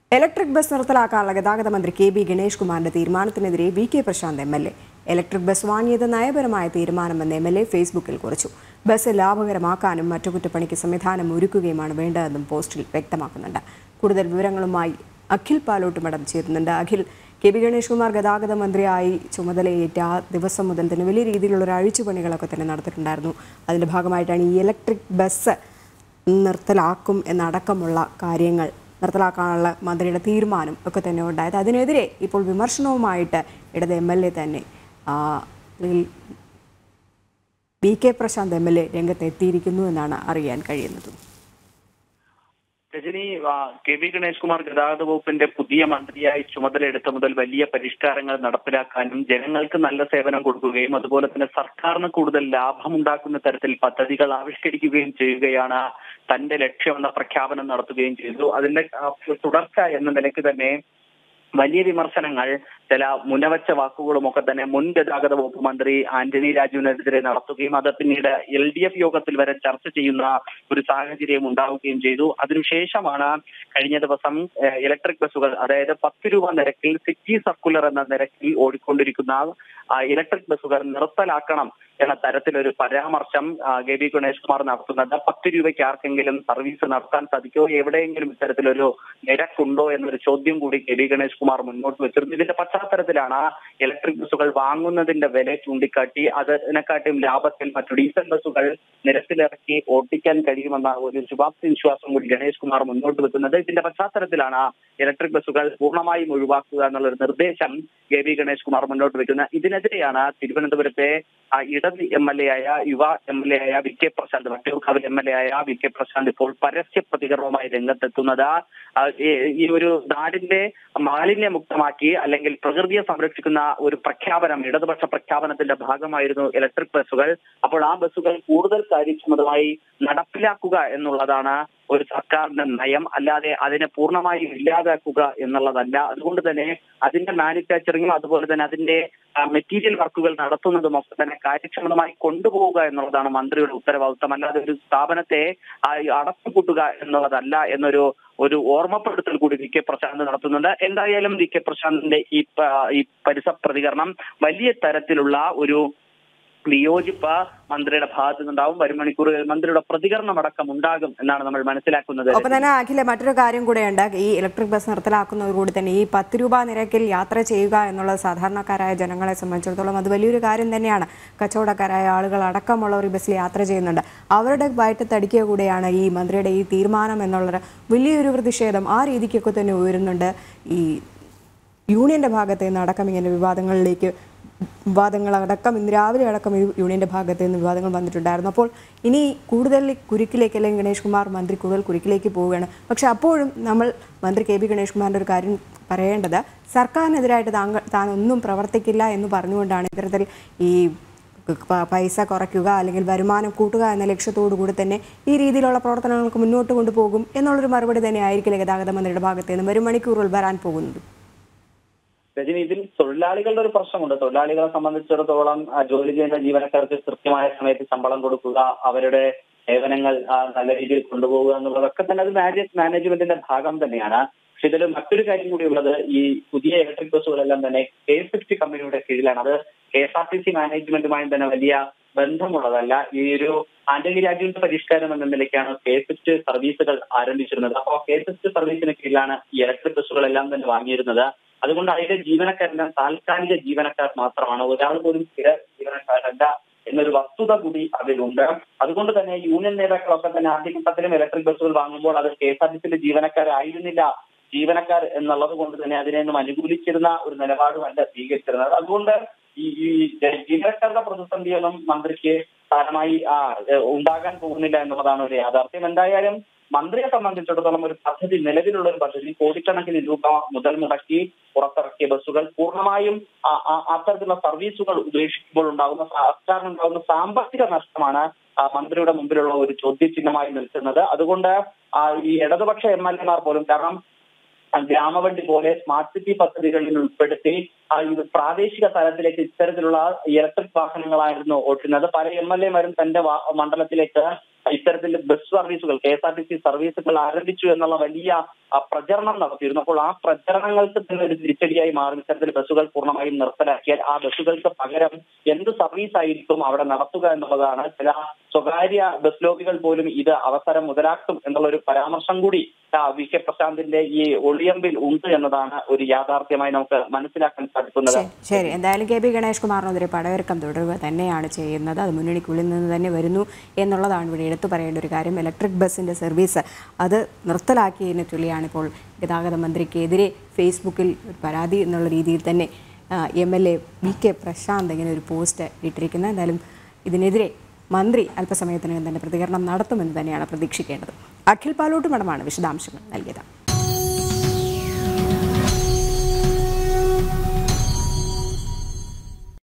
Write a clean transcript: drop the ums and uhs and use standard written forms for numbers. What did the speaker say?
Electric bus നിർത്തലാക്കാനുള്ള ഗതാഗത മന്ത്രി K B Ganesh കുമാറിന്റെ തീരുമാനത്തിനെതിരെ V K Prasanth MLA. Electric bus വാങ്ങിയത് നയപരമായ തീരുമാനമെന്ന് എം.എൽ.എ. ഫേസ്ബുക്കിൽ കുറിച്ചു. ബസ് ലാഭകരമാക്കാനും അറ്റകുറ്റപ്പണിക്ക് സംവിധാനം ഒരുക്കുകയുമാണ് വേണ്ടതെന്നും പോസ്റ്റിൽ വ്യക്തമാക്കുന്നുണ്ട്. കൂടുതൽ വിവരങ്ങളുമായി അഖിൽ പാലോട്ടുമടം ചേരുന്നുണ്ട്. അഖിൽ, കെ ബി ഗണേഷ് കുമാർ ഗതാഗത മന്ത്രിയായി ചുമതലയേറ്റ ആ ദിവസം മുതൽ തന്നെ വലിയ രീതിയിലുള്ള ഒരു അഴിച്ചുപണികളൊക്കെ തന്നെ നടത്തിയിട്ടുണ്ടായിരുന്നു. അതിന്റെ ഭാഗമായിട്ടാണ് ഈ ഇലക്ട്രിക് ബസ് നിർത്തലാക്കും എന്നടക്കമുള്ള കാര്യങ്ങൾ നിർത്തലാക്കാനുള്ള മന്ത്രിയുടെ തീരുമാനം ഒക്കെ തന്നെ ഉണ്ടായത്. അതിനെതിരെ ഇപ്പോൾ വിമർശനവുമായിട്ട് ഇടത് എം.എൽ.എ. തന്നെ വി കെ പ്രശാന്ത് എം.എൽ.എ. രംഗത്തെത്തിയിരിക്കുന്നു എന്നാണ് അറിയാൻ കഴിയുന്നത്. രജനി, കെ വി ഗണേഷ് കുമാർ ഗതാഗത വകുപ്പിന്റെ പുതിയ മന്ത്രിയായി ചുമതലയെടുത്ത മുതൽ വലിയ പരിഷ്കാരങ്ങൾ നടപ്പിലാക്കാനും ജനങ്ങൾക്ക് നല്ല സേവനം കൊടുക്കുകയും അതുപോലെ തന്നെ സർക്കാരിന് കൂടുതൽ ലാഭമുണ്ടാക്കുന്ന തരത്തിൽ പദ്ധതികൾ ആവിഷ്കരിക്കുകയും ചെയ്യുകയാണ് തന്റെ ലക്ഷ്യമെന്ന പ്രഖ്യാപനം നടത്തുകയും ചെയ്തു. അതിന്റെ തുടർച്ച എന്ന നിലയ്ക്ക് തന്നെ വലിയ വിമർശനങ്ങൾ, ചില മുനവച്ച വാക്കുകളും ഒക്കെ തന്നെ മുൻ ഗതാഗത വകുപ്പ് മന്ത്രി ആന്റണി രാജുവിനെതിരെ നടത്തുകയും അത് പിന്നീട് LDF യോഗത്തിൽ വരെ ചർച്ച ചെയ്യുന്ന ഒരു സാഹചര്യം ഉണ്ടാവുകയും ചെയ്തു. അതിനുശേഷമാണ് കഴിഞ്ഞ ദിവസം ഇലക്ട്രിക് ബസ്സുകൾ, അതായത് 10 രൂപ നിരക്കിൽ സിറ്റി സർക്കുലർ എന്ന നിരക്കിൽ ഓടിക്കൊണ്ടിരിക്കുന്ന ഇലക്ട്രിക് ബസ്സുകൾ നിർത്തലാക്കണം എന്ന തരത്തിലൊരു പരാമർശം കെ ബി ഗണേഷ് കുമാർ നടത്തുന്നത്. 10 രൂപയ്ക്ക് ആർക്കെങ്കിലും സർവീസ് നടത്താൻ സാധിക്കുമോ, എവിടെയെങ്കിലും ഇത്തരത്തിലൊരു നിരക്കുണ്ടോ എന്നൊരു ചോദ്യം കൂടി കെ ബി ഗണേഷ് കുമാർ മുന്നോട്ട് വെച്ചിരുന്നു. ഇതിന്റെ പശ്ചാത്തലത്തിലാണ് ഇലക്ട്രിക് ബസ്സുകൾ വാങ്ങുന്നതിന്റെ വില ചൂണ്ടിക്കാട്ടി അതിനെക്കാട്ടും ലാഭത്തിൽ മറ്റു ഡീസൽ ബസ്സുകൾ നിരത്തിലിറക്കി ഓട്ടിക്കാൻ കഴിയുമെന്ന ഒരു ശുഭാപ്തി വിശ്വാസം കൂടി ഗണേഷ് കുമാർ മുന്നോട്ട് വെക്കുന്നത്. ഇതിന്റെ പശ്ചാത്തലത്തിലാണ് ഇലക്ട്രിക് ബസ്സുകൾ പൂർണ്ണമായും ഒഴിവാക്കുക എന്നുള്ളൊരു നിർദ്ദേശം കെ ബി ഗണേഷ് കുമാർ മുന്നോട്ട് വെക്കുന്നത്. ഇതിനെതിരെയാണ് തിരുവനന്തപുരത്തെ ഇടത് MLA ആയ യുവ MLA ആയ വി കെ പ്രശാന്ത്, വട്ടിയൂർക്കാവിൽ MLA ആയ വി കെ പ്രശാന്ത് ഇപ്പോൾ പരസ്യ പ്രതികരണവുമായി രംഗത്തെത്തുന്നത്. ഈ ഒരു നാടിന്റെ മാലിന്യമുക്തമാക്കി അല്ലെങ്കിൽ പ്രകൃതിയെ സംരക്ഷിക്കുന്ന ഒരു പ്രഖ്യാപനം, ഇടതുപക്ഷ പ്രഖ്യാപനത്തിന്റെ ഭാഗമായിരുന്നു ഇലക്ട്രിക് ബസ്സുകൾ. അപ്പോൾ ആ ബസ്സുകൾ കൂടുതൽ കാര്യക്ഷമതമായി നടപ്പിലാക്കുക എന്നുള്ളതാണ് ഒരു സർക്കാരിന്റെ നയം, അല്ലാതെ അതിനെ പൂർണ്ണമായി ഇല്ലാതാക്കുക എന്നുള്ളതല്ല. അതുകൊണ്ട് തന്നെ അതിന്റെ മാനുഫാക്ചറിങ്ങും അതുപോലെ തന്നെ അതിന്റെ മെറ്റീരിയൽ വർക്കുകൾ നടത്തുന്നതും ഒക്കെ തന്നെ കാര്യക്ഷമതമായി കൊണ്ടുപോവുക എന്നുള്ളതാണ് മന്ത്രിയുടെ ഉത്തരവാദിത്വം. അല്ലാതെ ഒരു സ്ഥാപനത്തെ അടച്ചുപൂട്ടുക എന്നുള്ളതല്ല എന്നൊരു ഓർമ്മപ്പെടുത്തൽ കൂടി വി കെ പ്രശാന്ത് നടത്തുന്നുണ്ട്. എന്തായാലും വി കെ പ്രശാന്തിന്റെ ഈ പ്രതികരണം വലിയ തരത്തിലുള്ള ഒരു വിയോജിപ്പ് മന്ത്രിയുടെ ഭാഗത്തു നിന്നുണ്ടാവും. വരും മണിക്കൂറുകളിൽ മന്ത്രിയുടെ പ്രതികരണം അടക്കം ഉണ്ടാകും എന്നാണ് നമ്മൾ മനസ്സിലാക്കുന്നത്. ഒപ്പം തന്നെ അഖില, മറ്റൊരു കാര്യം കൂടെയുണ്ട്. ഈ ഇലക്ട്രിക് ബസ് നിർത്തലാക്കുന്നതോടുകൂടി തന്നെ ഈ 10 രൂപ നിരക്കിൽ യാത്ര ചെയ്യുക എന്നുള്ളത് സാധാരണക്കാരായ ജനങ്ങളെ സംബന്ധിച്ചിടത്തോളം അത് വലിയൊരു കാര്യം തന്നെയാണ്. കച്ചവടക്കാരായ ആളുകൾ അടക്കമുള്ളവർ ഈ ബസ്സിൽ യാത്ര ചെയ്യുന്നുണ്ട്. അവരുടെ വയറ്റത്തടിക്കുക കൂടെയാണ് ഈ മന്ത്രിയുടെ ഈ തീരുമാനം എന്നുള്ളത് വലിയൊരു പ്രതിഷേധം ആ രീതിക്കൊക്കെ തന്നെ ഉയരുന്നുണ്ട്. ഈ യൂണിയന്റെ ഭാഗത്ത് നിന്ന് അടക്കം ഇങ്ങനെ വിവാദങ്ങളടക്കം ഇന്ന് രാവിലെ അടക്കം യൂണിയന്റെ ഭാഗത്ത് നിന്ന് വിവാദങ്ങൾ വന്നിട്ടുണ്ടായിരുന്നു. അപ്പോൾ ഇനി കൂടുതൽ കുരുക്കിലേക്ക്, അല്ലെങ്കിൽ ഗണേഷ് കുമാർ മന്ത്രി കൂടുതൽ കുരുക്കിലേക്ക് പോവുകയാണ്. പക്ഷെ അപ്പോഴും നമ്മൾ മന്ത്രി കെ ബി ഗണേഷ് കുമാറിന്റെ ഒരു കാര്യം പറയേണ്ടത്, സർക്കാരിനെതിരായിട്ട് താൻ ഒന്നും പ്രവർത്തിക്കില്ല എന്ന് പറഞ്ഞുകൊണ്ടാണ് ഇത്തരത്തിൽ ഈ പൈസ കുറയ്ക്കുക അല്ലെങ്കിൽ വരുമാനം കൂട്ടുക എന്ന ലക്ഷ്യത്തോടു കൂടി തന്നെ ഈ രീതിയിലുള്ള പ്രവർത്തനങ്ങൾക്ക് മുന്നോട്ട് കൊണ്ടുപോകും എന്നുള്ളൊരു മറുപടി തന്നെ ആയിരിക്കില്ല ഗതാഗത മന്ത്രിയുടെ ഭാഗത്ത് നിന്ന് വരും മണിക്കൂറുകൾ വരാൻ പോകുന്നത്. രജനി, ഇതിൽ തൊഴിലാളികളുടെ ഒരു പ്രശ്നമുണ്ട്. തൊഴിലാളികളെ സംബന്ധിച്ചിടത്തോളം ജോലി ചെയ്യുന്ന ജീവനക്കാർക്ക് കൃത്യമായ സമയത്ത് ശമ്പളം കൊടുക്കുക, അവരുടെ സേവനങ്ങൾ നല്ല രീതിയിൽ കൊണ്ടുപോകുക എന്നുള്ളതൊക്കെ തന്നെ അത് മാനേജ്മെന്റിന്റെ ഭാഗം തന്നെയാണ്. പക്ഷെ ഇതിൽ മറ്റൊരു കാര്യം കൂടി ഉള്ളത്, ഈ പുതിയ ഇലക്ട്രിക് ബസ്സുകളെല്ലാം തന്നെ K50 കമ്പനിയുടെ കീഴിലാണ്. അത് KSRTC മാനേജ്മെന്റുമായും തന്നെ വലിയ ബന്ധമുള്ളതല്ല. ഈ ഒരു ആന്റണി രാജുവിന്റെ പരിഷ്കാരം എന്ന നിലയ്ക്കാണ് K50 സർവീസുകൾ ആരംഭിച്ചിരുന്നത്. അപ്പോൾ K50 സർവീസിന് കീഴിലാണ് ഈ ഇലക്ട്രിക് ബസ്സുകളെല്ലാം തന്നെ വാങ്ങിയിരുന്നത്. അതുകൊണ്ട് അതിന്റെ ജീവനക്കാരെല്ലാം താൽക്കാലിക ജീവനക്കാർ മാത്രമാണ്, ഒരാൾ പോലും സ്ഥിര ജീവനക്കാരല്ല എന്നൊരു വസ്തുത കൂടി അതിലുണ്ട്. അതുകൊണ്ട് തന്നെ യൂണിയൻ നേതാക്കളൊക്കെ തന്നെ ആദ്യഘട്ടത്തിലും ഇലക്ട്രിക് ബസ്സുകൾ വാങ്ങുമ്പോൾ അത് KSRTCയിലെ ജീവനക്കാരായിരുന്നില്ല. ജീവനക്കാർ എന്നുള്ളത് കൊണ്ട് തന്നെ അതിനെയൊന്നും അനുകൂലിച്ചിരുന്ന ഒരു നിലപാടുമല്ല സ്വീകരിച്ചിരുന്നത്. അതുകൊണ്ട് ഈ ജീവനക്കാരുടെ പ്രതിസന്ധിയൊന്നും മന്ത്രിക്ക് സാരമായി ഉണ്ടാകാൻ പോകുന്നില്ല എന്നുള്ളതാണ് ഒരു യാഥാർത്ഥ്യം. എന്തായാലും മന്ത്രിയെ സംബന്ധിച്ചിടത്തോളം ഒരു പദ്ധതി, നിലവിലുള്ള ഒരു പദ്ധതി, കോടിക്കണക്കിന് രൂപ മുതൽ മുടക്കി പുറത്തിറക്കിയ ബസ്സുകൾ പൂർണ്ണമായും അത്തരത്തിലുള്ള സർവീസുകൾ ഉപേക്ഷിക്കുമ്പോൾ സർക്കാരിനുണ്ടാകുന്ന സാമ്പത്തിക നഷ്ടമാണ് മന്ത്രിയുടെ മുമ്പിലുള്ള ഒരു ചോദ്യചിഹ്നമായി നിൽക്കുന്നത്. അതുകൊണ്ട് ഈ ഇടതുപക്ഷ MLA പോലും, കാരണം ഗ്രാമവണ്ടി പോലെ സ്മാർട്ട് സിറ്റി പദ്ധതികളിൽ ഉൾപ്പെടുത്തി പ്രാദേശിക തലത്തിലേക്ക് ഇത്തരത്തിലുള്ള ഇലക്ട്രിക് വാഹനങ്ങളായിരുന്നു ഓട്ടുന്നത്. പല MLA മാരും തന്റെ മണ്ഡലത്തിലേക്ക് ഇത്തരത്തിൽ ബസ് സർവീസുകൾ KSRTC സർവീസുകൾ ആരംഭിച്ചു എന്നുള്ള വലിയ പ്രചരണം നടത്തിയിരുന്നു. അപ്പോൾ ആ പ്രചരണങ്ങൾക്ക് തന്നെ ഒരു തിരിച്ചടിയായി മാറും ഇത്തരത്തിൽ ബസ്സുകൾ പൂർണ്ണമായും നിർത്തലാക്കിയാൽ ആ ബസ്സുകൾക്ക് പകരം എന്ത് സർവീസ് ആയിരിക്കും അവിടെ നടത്തുക എന്നുള്ളതാണ്. ചില സ്വകാര്യ ബസ് ലോബികൾ പോലും ഇത് അവസരം മുതലാക്കും എന്നുള്ള ഒരു പരാമർശം കൂടി VK പ്രശാന്തിന്റെ ഈ ഒളിയമ്പിൽ ഉണ്ട് എന്നതാണ് ഒരു യാഥാർത്ഥ്യമായി നമുക്ക് മനസ്സിലാക്കാൻ സാധിക്കുന്നത്. ശരി, എന്തായാലും KB ഗണേഷ് കുമാറിനെതിരെ പടയൊരുക്കം തുടരുക തന്നെയാണ് ചെയ്യുന്നത്. അത് മുന്നണിക്കുള്ളിൽ നിന്ന് തന്നെ വരുന്നു എന്നുള്ളതാണ് ഇവിടെ എടുത്തു പറയേണ്ട ഒരു കാര്യം. ഇലക്ട്രിക് ബസ്സിന്റെ സർവീസ് അത് നിർത്തലാക്കിയതിനെ ചൊല്ലിയാണ് ഇപ്പോൾ ഗതാഗത മന്ത്രിക്കെതിരെ ഫേസ്ബുക്കിൽ ഒരു പരാതി എന്നുള്ള രീതിയിൽ തന്നെ MLA VK പ്രശാന്ത് ഇങ്ങനെ ഒരു പോസ്റ്റ് ഇട്ടിരിക്കുന്നത്. എന്തായാലും ഇതിനെതിരെ മന്ത്രി അല്പസമയത്തിനകം തന്നെ പ്രതികരണം നടത്തുമെന്ന് തന്നെയാണ് പ്രതീക്ഷിക്കേണ്ടത്. അഖിൽ പാലോട്ടുമഠമാണ് വിശദാംശങ്ങൾ നൽകിയത്.